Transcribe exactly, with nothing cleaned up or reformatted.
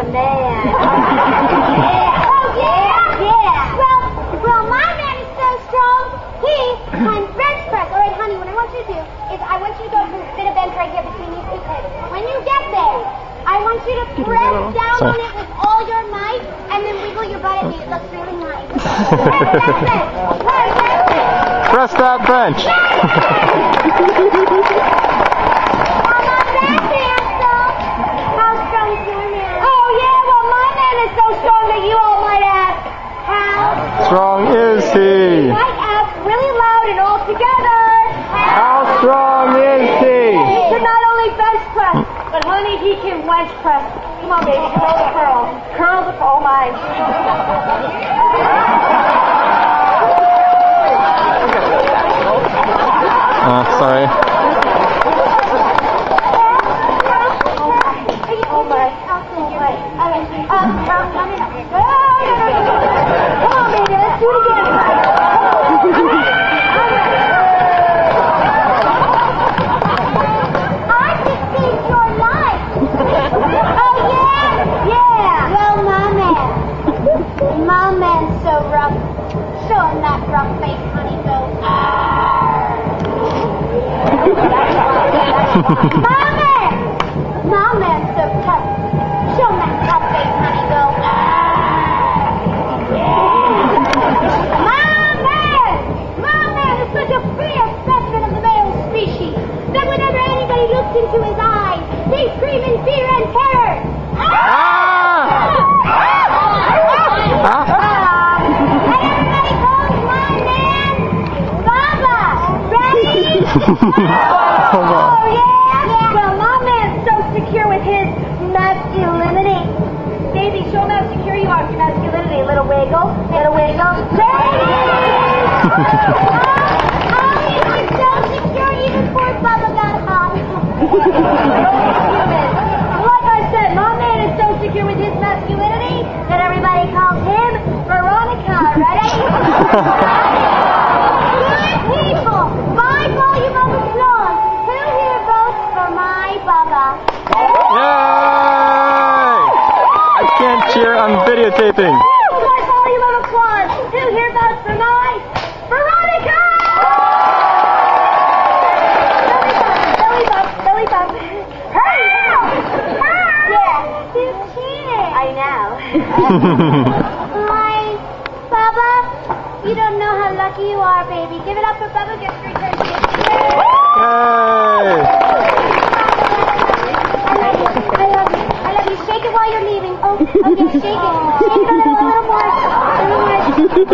a man. Yeah. Oh, yeah? Yeah. Well, well, my man is so strong, he can bench press. All right, honey, what I want you to do is I want you to go to this bit of bench right here between these two tables. When you get there, I want you to press down on it with all your might and then wiggle your butt at me. It looks really nice. Press that bench. Press that bench. Press that bench. Strong is he? You might ask really loud and all together. How strong is he? He can not only bench press, but honey, he can wench press. Come on, baby, curl the curl. Curl the oh my. Oh, sorry. Oh my. Oh my. Um, um, come on, baby, let's do it again. I just saved your life. Oh, yeah? Yeah. Well, my man. My man's so rough. Showing that rough face, honey, go, my man. My man's so tough. Showing that tough face, honey, go, such a fierce specimen of the male species that whenever anybody looks into his eyes, they scream in fear and terror. Ah! Ah! Ah! And everybody calls my man Baba. Ready? Oh, yeah? Well, my man's so secure with his masculinity. Baby, show him how secure you are with your masculinity. Little wiggle, little wiggle. Like I said, my man is so secure with his masculinity that everybody calls him Veronica. Ready? Good people, by volume of applause, who here votes for my Baba? Yay! I can't cheer, I'm videotaping. By volume of applause, who here votes for my Veronica? My Baba, you don't know how lucky you are, baby. Give it up for Baba Gift Return. Yay! I love you. I love you. I love you. Shake it while you're leaving. Oh, okay, shake it. Shake it a little, a little more. A little more.